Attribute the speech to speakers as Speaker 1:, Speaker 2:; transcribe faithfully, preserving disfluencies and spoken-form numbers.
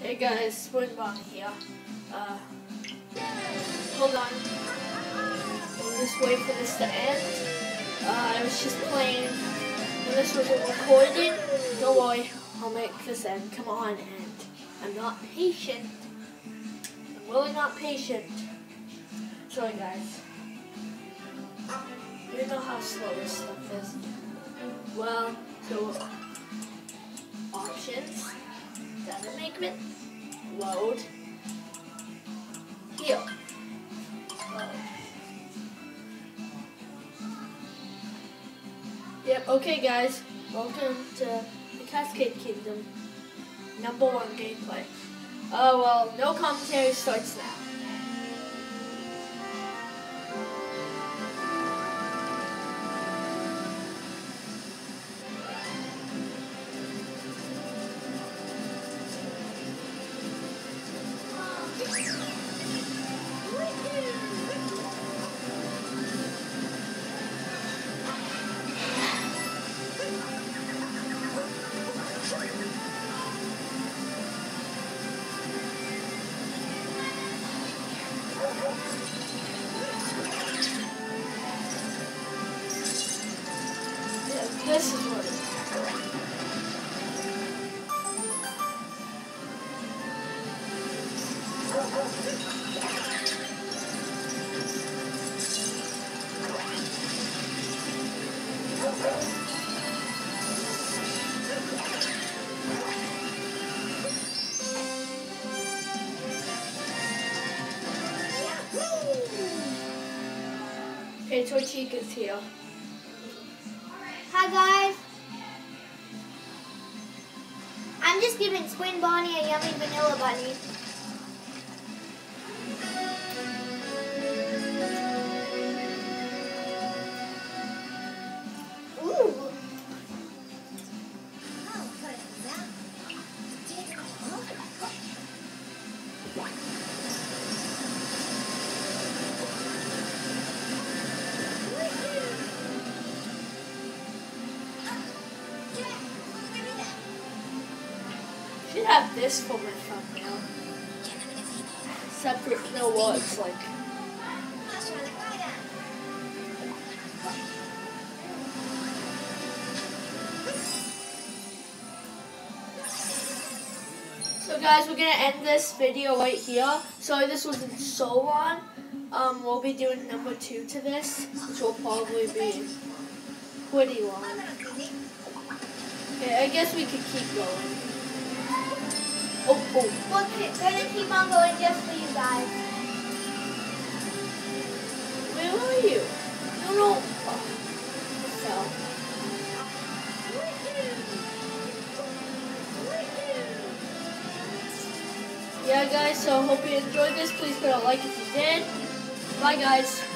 Speaker 1: Hey guys, Spring Bonnie here. Uh, hold on. I'll just wait for this to end. Uh, I was just playing. When this was recording, don't worry, I'll make this end. Come on, and I'm not patient. I'm really not patient. Sorry guys. You know how slow this stuff is. Well, so options. Doesn't make it load. Here. Load. Yep, okay guys. Welcome to the Cascade Kingdom. Number one gameplay. Oh well, no commentary starts now. This is what it is. Okay, Torchica's here.
Speaker 2: Hi guys, I'm just giving Spring Bonnie a yummy vanilla bunny. Ooh.
Speaker 1: Should have this for my thumbnail. Separate, you know what it's like. So guys, we're gonna end this video right here. Sorry this wasn't so long. Um, we'll be doing number two to this, which will probably be pretty long. Okay, I guess we could keep going. Oh, oh.
Speaker 2: We're gonna keep on going just for you guys.
Speaker 1: Where are you? No, no. Oh, I fell. Yeah, guys, so hope you enjoyed this. Please put a like if you did. Bye, guys.